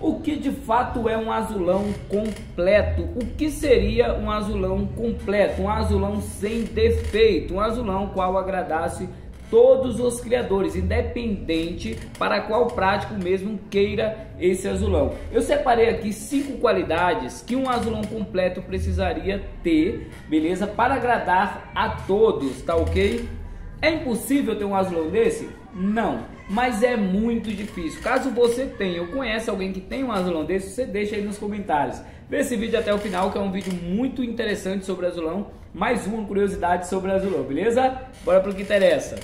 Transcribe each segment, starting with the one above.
O que de fato é um azulão completo? O que seria um azulão completo? Um azulão sem defeito, um azulão qual agradasse todos os criadores, independente para qual prático mesmo queira esse azulão. Eu separei aqui 5 qualidades que um azulão completo precisaria ter, beleza? Para agradar a todos, tá ok? É impossível ter um azulão desse? Não, mas é muito difícil. Caso você tenha ou conheça alguém que tem um azulão desse, você deixa aí nos comentários. Vê esse vídeo até o final, que é um vídeo muito interessante sobre azulão. Mais uma curiosidade sobre azulão, beleza? Bora pro que interessa.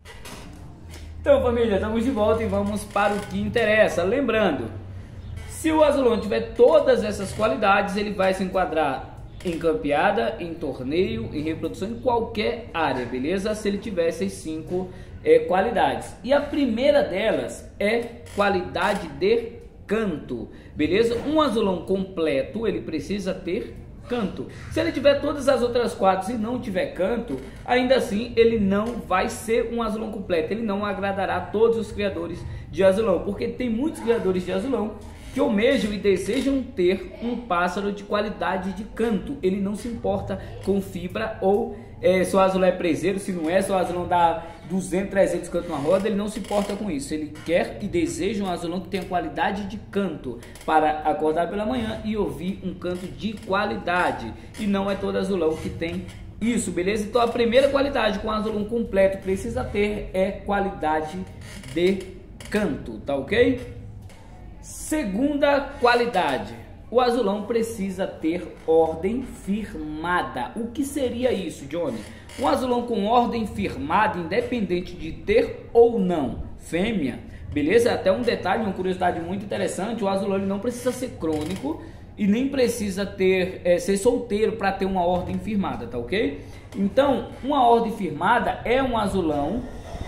Então, família, estamos de volta e vamos para o que interessa. Lembrando, se o azulão tiver todas essas qualidades, ele vai se enquadrar em campeada, em torneio, em reprodução, em qualquer área, beleza? Se ele tiver essas 5 qualidades. E a primeira delas é qualidade de canto, beleza? Um azulão completo, ele precisa ter canto. Se ele tiver todas as outras 4 e não tiver canto, ainda assim ele não vai ser um azulão completo, ele não agradará a todos os criadores de azulão, porque tem muitos criadores de azulão que almejam e desejam ter um pássaro de qualidade de canto. Ele não se importa com fibra ou se o azulão é preseiro, se não é, se o azulão dá 200, 300 cantos na roda, ele não se importa com isso. Ele quer e deseja um azulão que tenha qualidade de canto para acordar pela manhã e ouvir um canto de qualidade. E não é todo azulão que tem isso, beleza? Então a primeira qualidade que um azulão completo precisa ter é qualidade de canto, tá ok? Segunda qualidade, o azulão precisa ter ordem firmada. O que seria isso, Johnny? Um azulão com ordem firmada, independente de ter ou não fêmea, beleza? Até um detalhe, uma curiosidade muito interessante, o azulão ele não precisa ser crônico e nem precisa ter ser solteiro para ter uma ordem firmada, tá ok? Então, uma ordem firmada é um azulão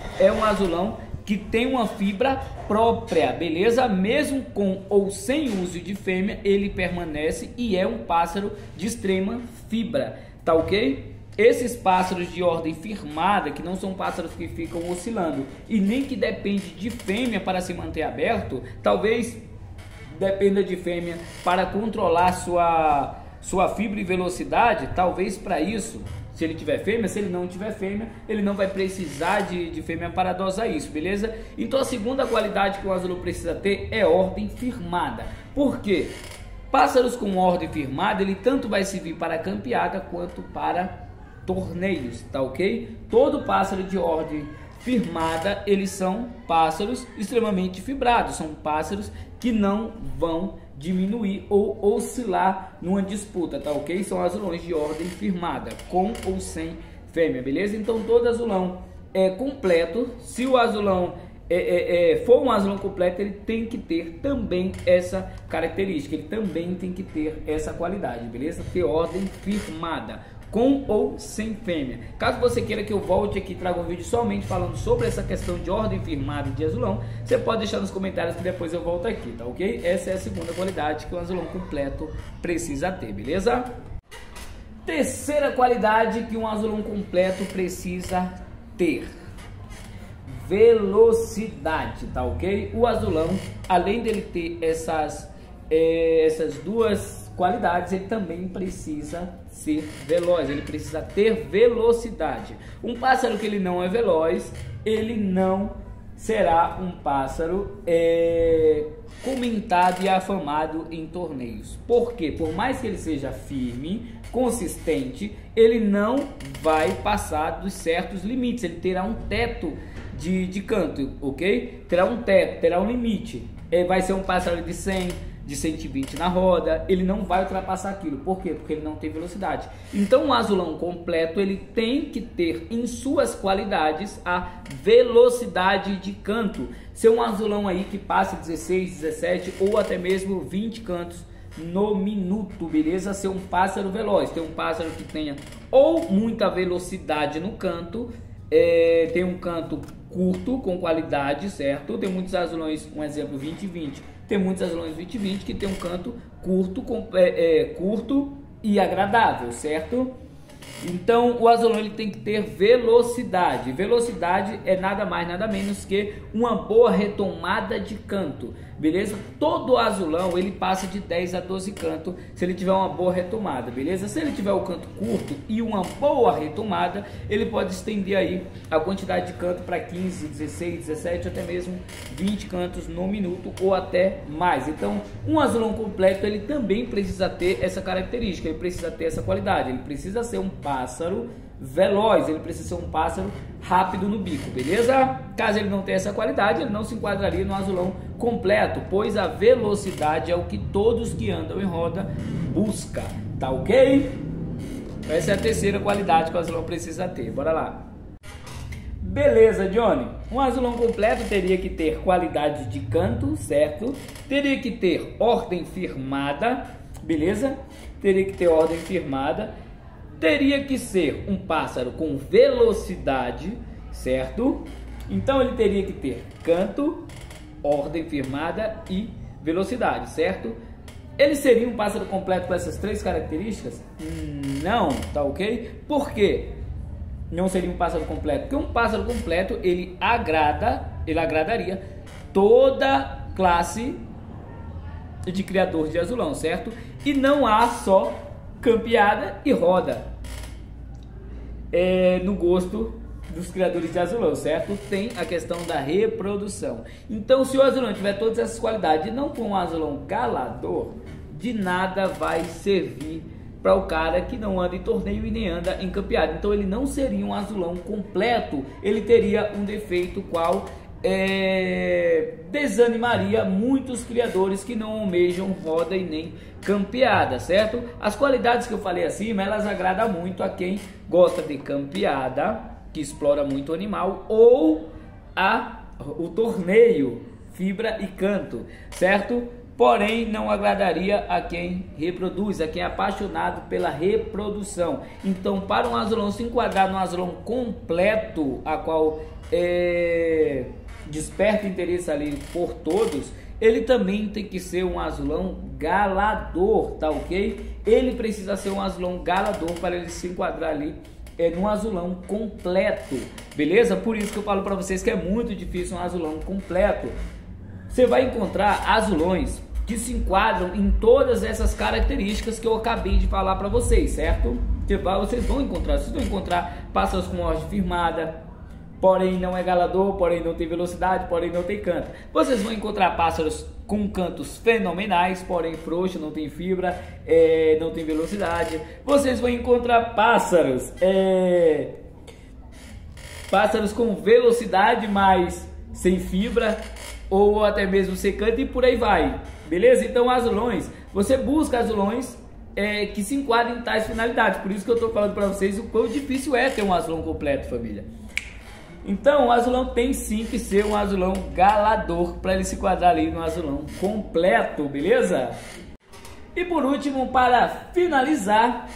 que tem uma fibra própria, beleza? Mesmo com ou sem uso de fêmea, ele permanece e é um pássaro de extrema fibra, tá ok? Esses pássaros de ordem firmada, que não são pássaros que ficam oscilando e nem que depende de fêmea para se manter aberto, talvez dependa de fêmea para controlar sua fibra e velocidade, talvez para isso. Se ele tiver fêmea, se ele não tiver fêmea, ele não vai precisar de fêmea para dosar isso, beleza? Então a segunda qualidade que o azulão precisa ter é ordem firmada. Por quê? Pássaros com ordem firmada, ele tanto vai servir para campeada quanto para torneios, tá ok? Todo pássaro de ordem firmada, eles são pássaros extremamente fibrados, são pássaros que não vão diminuir ou oscilar numa disputa, tá ok? São azulões de ordem firmada, com ou sem fêmea, beleza? Então todo azulão é completo. Se o azulão for um azulão completo, ele tem que ter também essa característica, ele também tem que ter essa qualidade, beleza? Ter ordem firmada, com ou sem fêmea. Caso você queira que eu volte aqui e traga um vídeo somente falando sobre essa questão de ordem firmada de azulão, você pode deixar nos comentários que depois eu volto aqui, tá ok? Essa é a segunda qualidade que o azulão completo precisa ter, beleza? Terceira qualidade que um azulão completo precisa ter: velocidade, tá ok? O azulão, além dele ter essas duas qualidades, ele também precisa ser veloz, ele precisa ter velocidade. Um pássaro que ele não é veloz, ele não será um pássaro comentado e afamado em torneios. Por quê? Por mais que ele seja firme, consistente, ele não vai passar dos certos limites, ele terá um teto de canto, ok? Terá um teto, terá um limite. Vai ser um pássaro de 100, de 120 na roda, ele não vai ultrapassar aquilo. Por quê? Porque ele não tem velocidade. Então o azulão completo, ele tem que ter em suas qualidades a velocidade de canto. Ser um azulão aí que passe 16, 17 ou até mesmo 20 cantos no minuto, beleza? Ser um pássaro veloz, ter um pássaro que tenha ou muita velocidade no canto, tem um canto curto com qualidade, certo? Tem muitos azulões, um exemplo 20-20, tem muitos azulões 20-20 que tem um canto curto, curto e agradável, certo? Então o azulão ele tem que ter velocidade. Velocidade é nada mais nada menos que uma boa retomada de canto, beleza? Todo azulão ele passa de 10 a 12 cantos se ele tiver uma boa retomada, beleza? Se ele tiver o canto curto e uma boa retomada, ele pode estender aí a quantidade de canto para 15, 16, 17, até mesmo 20 cantos no minuto ou até mais. Então um azulão completo ele também precisa ter essa característica, ele precisa ter essa qualidade, ele precisa ser um pássaro veloz, ele precisa ser um pássaro rápido no bico, beleza? Caso ele não tenha essa qualidade, ele não se enquadraria no azulão completo, pois a velocidade é o que todos que andam em roda buscam, tá ok? Essa é a terceira qualidade que o azulão precisa ter, bora lá. Beleza, Johnny, um azulão completo teria que ter qualidade de canto, certo? Teria que ter ordem firmada, beleza? Teria que ter ordem firmada. Teria que ser um pássaro com velocidade, certo? Então ele teria que ter canto, ordem firmada e velocidade, certo? Ele seria um pássaro completo com essas três características? Não, tá ok? Por quê? Não seria um pássaro completo? Porque um pássaro completo ele agradaria toda classe de criador de azulão, certo? E não há só campeada e roda no gosto dos criadores de azulão, certo? Tem a questão da reprodução. Então se o azulão tiver todas essas qualidades e não for um azulão galador, de nada vai servir para o cara que não anda em torneio e nem anda em campeado. Então ele não seria um azulão completo, ele teria um defeito qual desanimaria muitos criadores que não almejam roda e nem campeada, certo? As qualidades que eu falei acima, elas agradam muito a quem gosta de campeada, que explora muito o animal, ou o torneio, fibra e canto, certo? Porém, não agradaria a quem reproduz, a quem é apaixonado pela reprodução. Então, para um azulão se enquadrar no azulão completo, a qual desperta interesse ali por todos, ele também tem que ser um azulão galador, tá ok? Ele precisa ser um azulão galador para ele se enquadrar ali num azulão completo, beleza? Por isso que eu falo para vocês que é muito difícil um azulão completo. Você vai encontrar azulões que se enquadram em todas essas características que eu acabei de falar para vocês, certo? Vocês vão encontrar pássaros com ordem firmada, porém não é galador, porém não tem velocidade, porém não tem canto. Vocês vão encontrar pássaros com cantos fenomenais, porém frouxo, não tem fibra, não tem velocidade. Vocês vão encontrar pássaros com velocidade, mas sem fibra, ou até mesmo sem canto, e por aí vai, beleza? Então azulões, você busca azulões que se enquadrem em tais finalidades. Por isso que eu estou falando para vocês o quão difícil é ter um azulão completo, família. Então o azulão tem sim que ser um azulão galador para ele se enquadrar ali no azulão completo, beleza? E por último, para finalizar,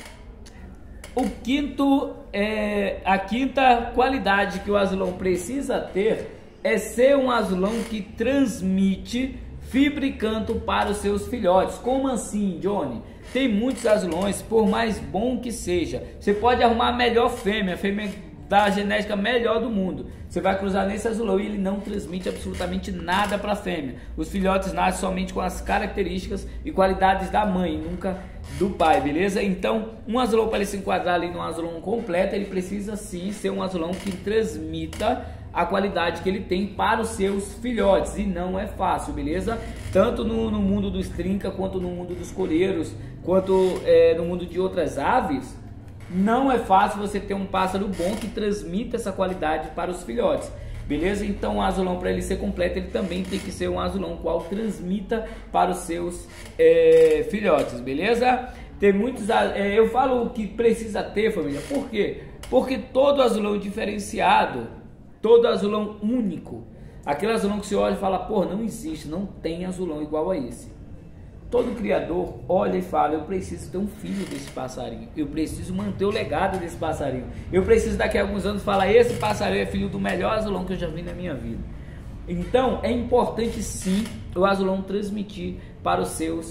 a quinta qualidade que o azulão precisa ter é ser um azulão que transmite fibra e canto para os seus filhotes. Como assim, Johnny? Tem muitos azulões, por mais bom que seja, você pode arrumar a melhor fêmea, da genética melhor do mundo, você vai cruzar nesse azulão e ele não transmite absolutamente nada para a fêmea. Os filhotes nascem somente com as características e qualidades da mãe, nunca do pai, beleza? Então, um azulão, para ele se enquadrar ali no azulão completo, ele precisa sim ser um azulão que transmita a qualidade que ele tem para os seus filhotes, e não é fácil, beleza? Tanto no mundo dos trinca, quanto no mundo dos coleiros, quanto no mundo de outras aves, não é fácil você ter um pássaro bom que transmita essa qualidade para os filhotes, beleza? Então o azulão, para ele ser completo, ele também tem que ser um azulão qual transmita para os seus filhotes, beleza? Tem muitos, eu falo que precisa ter, família, por quê? Porque todo azulão diferenciado, todo azulão único, aquele azulão que você olha e fala, pô, não existe, não tem azulão igual a esse. Todo criador olha e fala, eu preciso ter um filho desse passarinho, eu preciso manter o legado desse passarinho, eu preciso daqui a alguns anos falar, esse passarinho é filho do melhor azulão que eu já vi na minha vida. Então é importante sim o azulão transmitir para os seus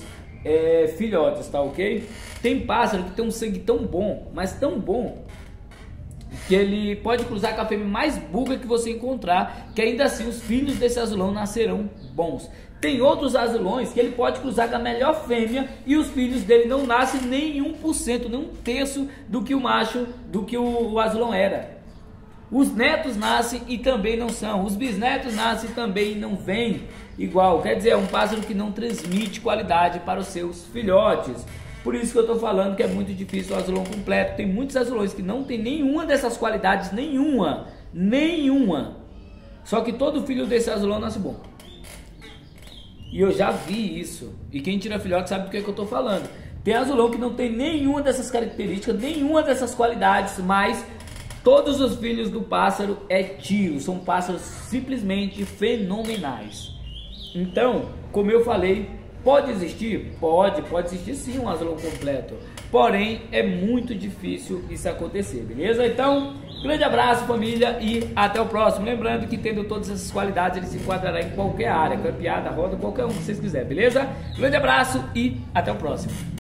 filhotes, tá ok? Tem pássaro que tem um sangue tão bom, mas tão bom, que ele pode cruzar com a fêmea mais burra que você encontrar, que ainda assim os filhos desse azulão nascerão bons. Tem outros azulões que ele pode cruzar com a melhor fêmea e os filhos dele não nascem nem 1%, nem 1/3 do que o macho, do que o azulão era. Os netos nascem e também não são, os bisnetos nascem e também não vêm igual. Quer dizer, é um pássaro que não transmite qualidade para os seus filhotes. Por isso que eu estou falando que é muito difícil o azulão completo. Tem muitos azulões que não tem nenhuma dessas qualidades, nenhuma. Só que todo filho desse azulão nasce bom. E eu já vi isso. E quem tira filhote sabe do que eu estou falando. Tem azulão que não tem nenhuma dessas características, nenhuma dessas qualidades, mas todos os filhos do pássaro é tio. São pássaros simplesmente fenomenais. Então, como eu falei, pode existir? Pode existir sim um azulão completo. Porém, é muito difícil isso acontecer, beleza? Então, grande abraço, família, e até o próximo. Lembrando que tendo todas essas qualidades, ele se enquadrará em qualquer área, campeada, roda, qualquer um que vocês quiserem, beleza? Grande abraço e até o próximo.